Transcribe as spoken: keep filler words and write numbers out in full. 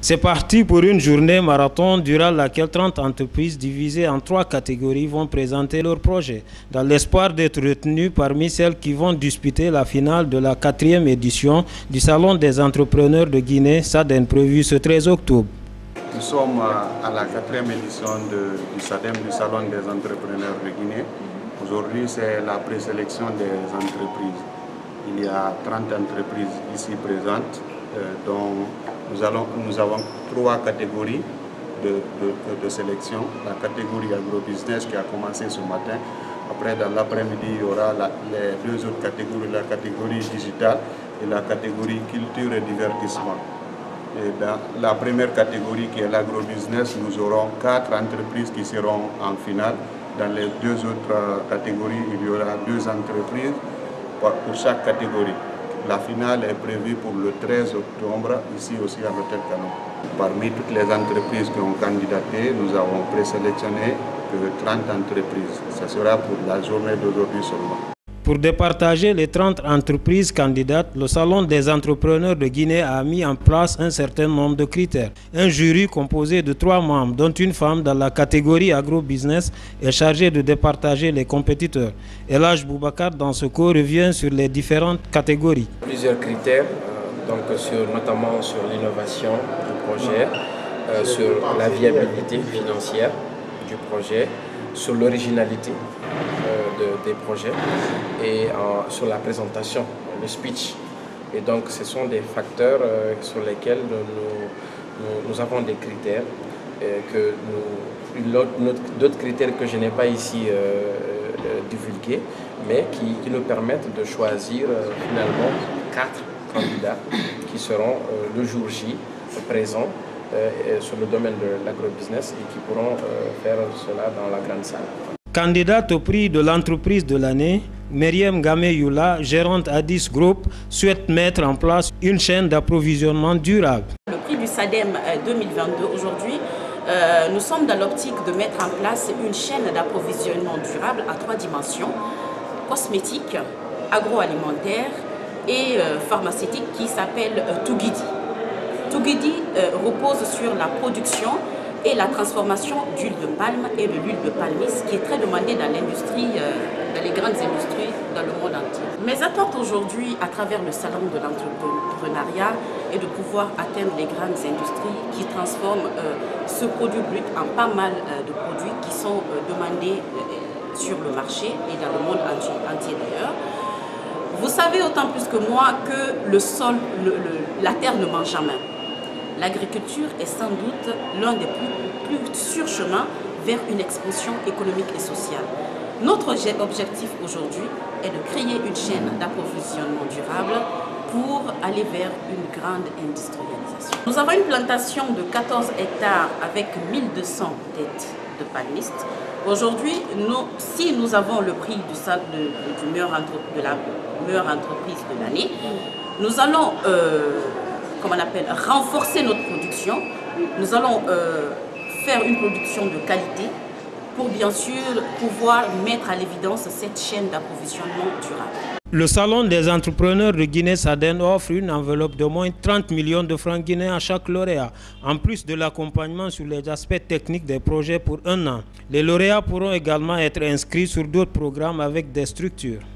C'est parti pour une journée marathon durant laquelle trente entreprises divisées en trois catégories vont présenter leurs projets, dans l'espoir d'être retenues parmi celles qui vont disputer la finale de la quatrième édition du Salon des entrepreneurs de Guinée, SADEN, prévu ce treize octobre. Nous sommes à la quatrième édition de, du SADEM, du Salon des entrepreneurs de Guinée. Aujourd'hui, c'est la présélection des entreprises. Il y a trente entreprises ici présentes, euh, dont nous, allons, nous avons trois catégories de, de, de, de sélection. La catégorie agrobusiness qui a commencé ce matin. Après, dans l'après-midi, il y aura la, les deux autres catégories, la catégorie digitale et la catégorie culture et divertissement. Et dans la première catégorie qui est l'agrobusiness, nous aurons quatre entreprises qui seront en finale. Dans les deux autres catégories, il y aura deux entreprises pour chaque catégorie. La finale est prévue pour le treize octobre, ici aussi à l'Hôtel Canon. Parmi toutes les entreprises qui ont candidaté, nous avons présélectionné trente entreprises. Ce sera pour la journée d'aujourd'hui seulement. Pour départager les trente entreprises candidates, le Salon des entrepreneurs de Guinée a mis en place un certain nombre de critères. Un jury composé de trois membres, dont une femme dans la catégorie agro-business, est chargé de départager les compétiteurs. Elhaj Boubacar, dans ce cours, revient sur les différentes catégories. Plusieurs critères, euh, donc sur, notamment sur l'innovation du projet, euh, sur la viabilité financière du projet, sur l'originalité euh, de, des projets et euh, sur la présentation, le speech. Et donc ce sont des facteurs euh, sur lesquels nous, nous, nous avons des critères, euh, que nous, d'autres critères que je n'ai pas ici euh, euh, divulgués, mais qui, qui nous permettent de choisir euh, finalement quatre candidats qui seront euh, le jour J présents Euh, sur le domaine de l'agrobusiness et qui pourront euh, faire cela dans la grande salle. Candidate au prix de l'entreprise de l'année, Myriam Gameyoula, gérante Addis Group, souhaite mettre en place une chaîne d'approvisionnement durable. Le prix du SADEM deux mille vingt-deux, aujourd'hui, euh, nous sommes dans l'optique de mettre en place une chaîne d'approvisionnement durable à trois dimensions, cosmétique, agroalimentaire et euh, pharmaceutique, qui s'appelle euh, Tougidi. Tougidi euh, repose sur la production et la transformation d'huile de palme et de l'huile de palmiste, qui est très demandée dans l'industrie, euh, dans les grandes industries dans le monde entier. Mes attentes aujourd'hui, à travers le salon de l'entrepreneuriat, est de pouvoir atteindre les grandes industries qui transforment euh, ce produit brut en pas mal euh, de produits qui sont euh, demandés euh, sur le marché et dans le monde entier, entier d'ailleurs. Vous savez autant plus que moi que le sol, le, le, la terre ne mange jamais. L'agriculture est sans doute l'un des plus, plus sûrs chemins vers une expansion économique et sociale. Notre objectif aujourd'hui est de créer une chaîne d'approvisionnement durable pour aller vers une grande industrialisation. Nous avons une plantation de quatorze hectares avec mille deux cents têtes de palmistes. Aujourd'hui, nous, si nous avons le prix du, de, du meilleur entre, de la meilleure entreprise de l'année, nous allons euh, comme on appelle, renforcer notre production. Nous allons euh, faire une production de qualité pour bien sûr pouvoir mettre à l'évidence cette chaîne d'approvisionnement durable. Le Salon des entrepreneurs de Guinée SADEN offre une enveloppe de moins trente millions de francs guinéens à chaque lauréat, en plus de l'accompagnement sur les aspects techniques des projets pour un an. Les lauréats pourront également être inscrits sur d'autres programmes avec des structures.